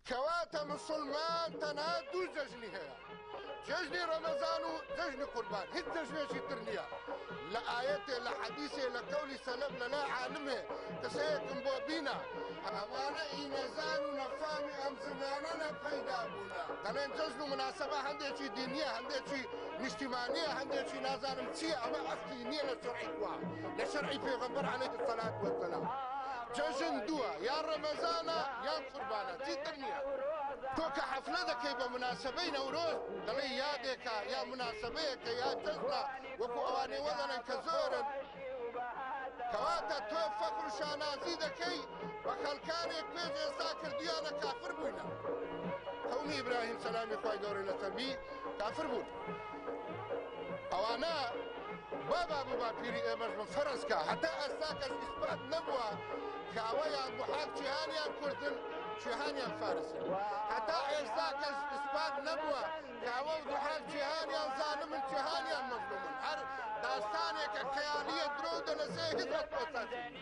كواتا مسلمان تنها دو ججني هي ججني رمضان وججني قربان هيك ججني شي ترنيا لا آيته لا حديثه لا قولي سلام لا عالمه كسيكم بوبينا أمانة إيمزان ونفامي أم زماننا بيدا بونا تنين ججنو مناسبة هندي شي دينية هندي شي اجتماعية هندي شي نازان متسية أما أفتينية لشرعي كوا لشرعي پیغمبر عليه الصلاة والسلام ججن دوا يا رمضان يا قربانا تي ترنيا توك حفلتك يبقى مناسبين نوروز دلي يادك يا مناسبيك يا جزنا وكو اواني وطن كزور كواتا تو فخر شانازي دكي وخلكاني كويز يساكر ديانا كافر بوينا قومي ابراهيم سلامي خواهي دوري لسربي كافر بوين اوانا بابا ابو باپيري امش من فرنسكا حتى اساكس اثبات نبوة كاويا ضحاك جهانيا كردن جهانيا فارسي حتى اساكس اثبات نبوة كاويا ضحاك جهانيا ظالم جهانيا مظلوم هر داستانك خيالية درود نزيه هدرت وساسي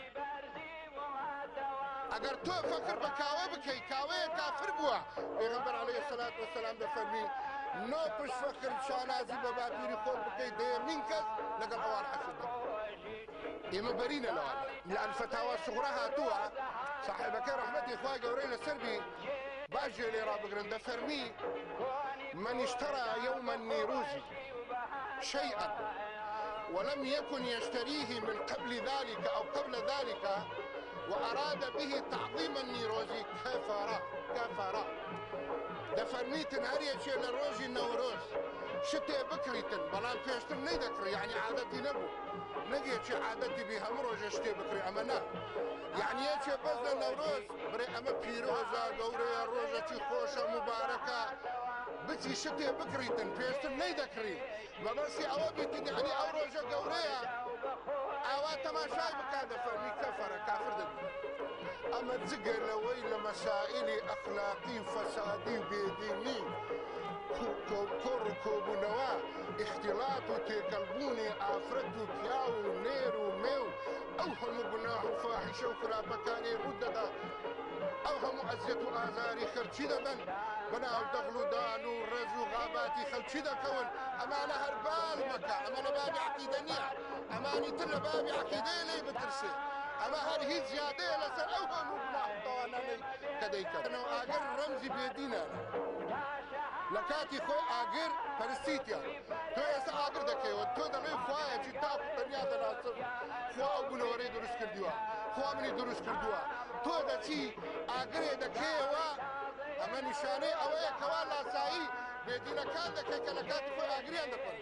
اگر تو فكر بكاوي بكي كاوي كافر بوا پیغمبر عليه الصلاة والسلام بفرمي نو پش فخر شانازي بابا بيري خود بكي دي منكز لقل اوال حسد اما برينا لوال لان فتاوى صغرها توها صاحبك رحمتي اخوائي قورينا السربي باجي لي رابقرن دفرمي من اشترى يوم النيروزي شيئا ولم يكن يشتريه من قبل ذلك او قبل ذلك واراد به تعظيم النيروزي كفر دفرميتن هريا شيء للروجي نوروز شتي بكريتن بلان فيشتن نيدكري يعني عادتي نبو نجي شي عادتي بها مروج شتي بكري امنا يعني يشي بزنا نوروز بري اما بيروزا قوري روجة شي خوشة مباركة بتي شتي بكريتن فيشتن نيدكري ما بس اوابيتن يعني او روجة قوريها اوات ما شاي بكاد فرمي كافر دبي اما تزقل ويل مسائلي اخلاقي فسادي بيديني كركب نوا اختلاط تقلبوني افرد كياو نيرو ميو اوهم بناه فاحشه وكرا بكاني رددا اوهم عزت ازاري خرشي دبن بناو دغلو دانو رزو غاباتي خلشي كون امانه هربال مكا امانه بابي عقيدانيه اماني تل بابي عقيده لي بترسي اما هذه زياده لسر اوهم بناه طواناني كديك انا اجر رمزي بيدينا لكاتي خو اجر فرستيتيا تو يس اجر دكي وتو دلي خوايا جتا دنيا دلاسر خو ابو نوري درس كردوا خو مني درس كردوا تو دتي اجر دكي وا اما نشانه او كوالا ساي بيدينا كان دكي كلكاتي خو اجري عندك